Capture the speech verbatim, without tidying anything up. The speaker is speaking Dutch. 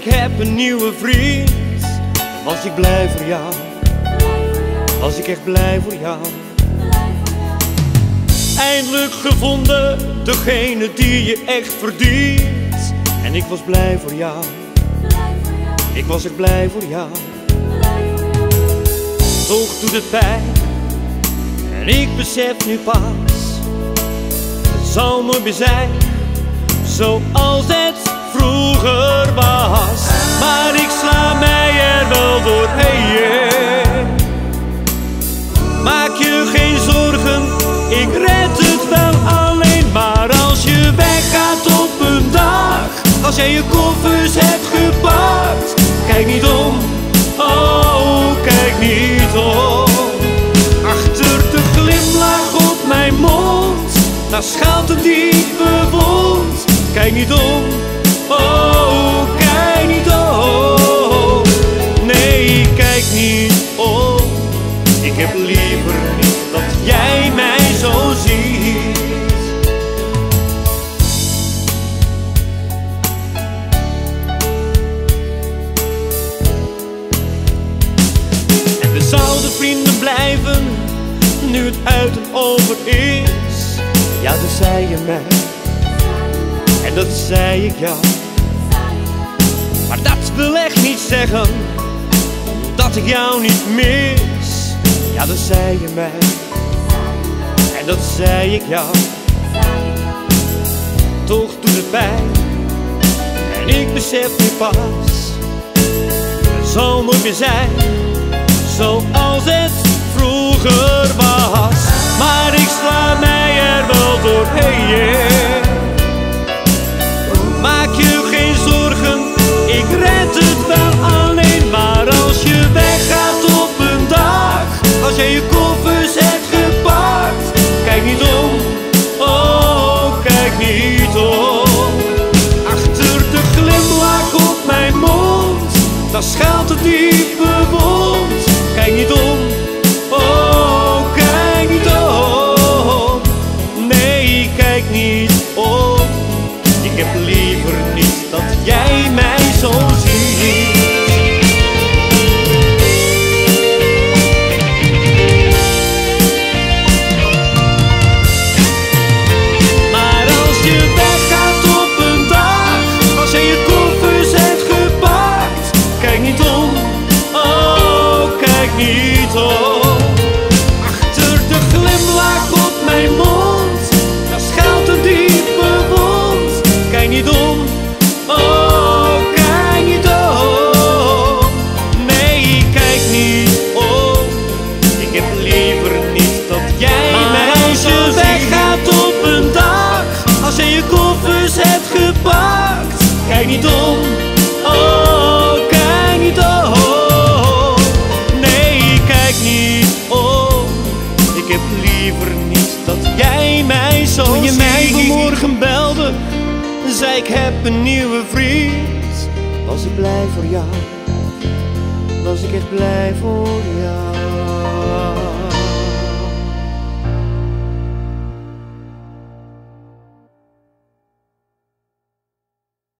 Ik heb een nieuwe vriend. Was ik blij voor jou? Was ik echt blij voor jou? Eindelijk gevonden, degene die je echt verdient. En ik was blij voor jou. Ik was echt blij voor jou. Toch doet het pijn. En ik besef nu pas, het zal nooit meer zijn zoals het vroeger was. Maar ik sla mij er wel doorheen. Maak je geen zorgen, ik red het wel alleen. Maar als je weggaat op een dag, als jij je koffers hebt gepakt, kijk niet om, oh kijk niet om. Achter de glimlach op mijn mond, daar schuilt een diepe wond. Kijk niet om, oh kijk niet om. Nee, kijk niet om. Ik heb liever niet dat jij mij zo ziet. En we zouden vrienden blijven, nu het uit en over is. Ja, dat zei je mij. En dat zei ik jou. Maar dat wil echt niet zeggen dat ik jou niet mis. Ja, dat zei je mij. En dat zei ik jou. Toch doet het pijn. En ik besef nu pas, het zal nooit meer zijn zoals het vroeger was. Maar ik sla mij er wel doorheen. Maak je geen zorgen, ik red het wel alleen. Maar als je weggaat op een dag, als jij je koffers hebt gepakt, kijk niet om, oh kijk niet om. Achter de glimlach op mijn mond, daar schuilt een diepe wond. Kijk niet om, oh kijk niet om. Nee, kijk niet om. Ik heb liever niet dat jij mij zo ziet. Maar als je weggaat op een dag, als jij je koffers hebt gepakt, kijk niet om, oh kijk niet om. Achter de glimlach op mijn mond, daar schuilt een diepe wond. Kijk niet om, oh kijk niet om. Nee, kijk niet om. Ik heb liever niet dat jij mij zo ziet. Als je weggaat op een dag, als jij je koffers hebt gepakt, kijk niet om, oh kijk niet om. Nee, kijk niet om. Ik heb liever niet dat jij mij zo ziet. Toen je mij vanmorgen belde, zei ik heb een nieuwe vriend. Was ik blij voor jou? Was ik echt blij voor jou?